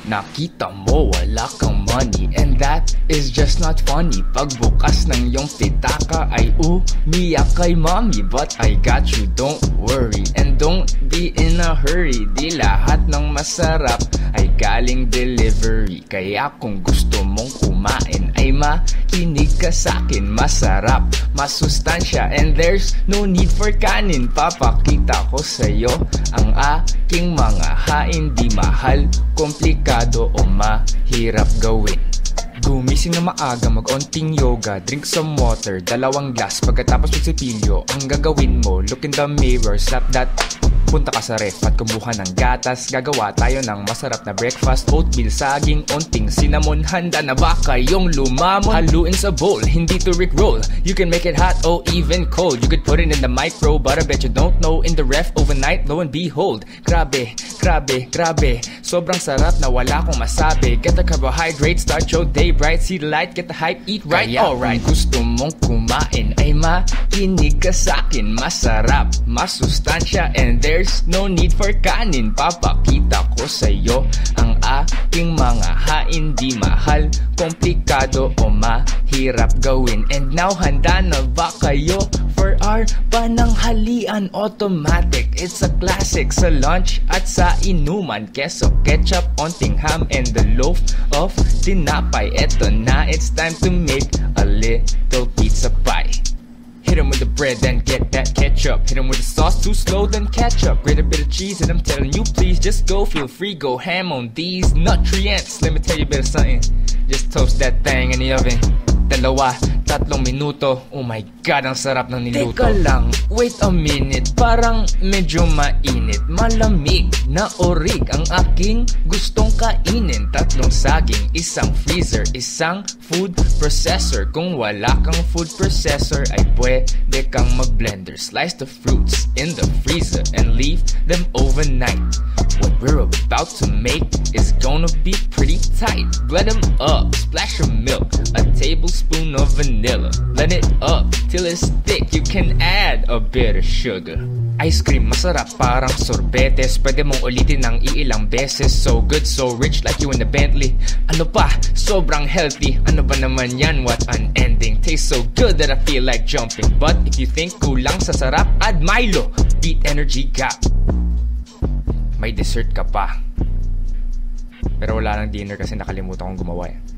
Nakita mo wala kang money, and that is just not funny. Pagbukas ng iyong pitaka ay umiyak kay mommy, but I got you, don't worry, and don't be in a hurry. Di lahat ng masarap ay galing delivery, kaya kung gusto mong kumain ay makinig ka sa'kin. Masarap, masustansya, and there's no need for kanin. Papakita ko sa'yo ang aking mga hain. Di mahal, komplikado o mahirap gawin. Gumising na maaga, mag-onting yoga, drink some water, 2 glass. Pagkatapos magsipilyo, ang gagawin mo, look in the mirror, slap that. Punta ka sa ref at kumuha ng gatas. Gagawa tayo ng masarap na breakfast. Oatmeal, saging, onting cinnamon. Handa na ba kayong lumamon? Haluin sa bowl, hindi to rickroll. You can make it hot or even cold. You could put it in the micro, but I bet you don't know. In the ref overnight, lo and behold, grabe, grabe, grabe, sobrang sarap na wala akong masabi. Get the carbohydrates, start your day bright. See the light, get the hype, eat right. Kaya alright, gusto mong kumain ay makinig ka sa'kin. Masarap, masustansya, and there's no need for kanin. Papakita ko sa'yo ang aking mga hain. Di mahal, komplikado o mahirap gawin. And now, handa na ba kayo for our pananghalian? Automatic, it's a classic. Sa lunch at sa inuman, queso, ketchup, onting ham, and the loaf of tinapay. Eto na, it's time to make a little pizza pie. Hit 'em with the bread, then get that ketchup. Hit 'em with the sauce, too slow, then ketchup. Grate a bit of cheese, and I'm telling you, please just go. Feel free, go ham on these nutrients. Let me tell you a bit of something. Just toast that thing in the oven. 2, 3 minuto. Oh my God, ang sarap ng niluto. Teka lang, wait a minute. Parang medyo mainit. Malamig na orig ang aking gustong kainin. 3 saging, 1 freezer, 1 food processor. Kung wala kang food processor ay pwede kang mag-blender. Slice the fruits in the freezer and leave them overnight. What we're about to make is gonna be pretty tight. Blend them up, splash of milk, a tablespoon of vanilla. Blend it up till it's thick, you can add a bit of sugar. Ice cream, masarap parang sorbetes. Pwede mong ulitin ng iilang beses. So good, so rich, like you in the Bentley. Ano pa? Sobrang healthy. Ano ba naman yan? What an ending. Tastes so good that I feel like jumping. But if you think kulang sa sarap, add Milo. Beat energy gap. May dessert ka pa. Pero wala nang dinner kasi nakalimutan kong gumawa eh.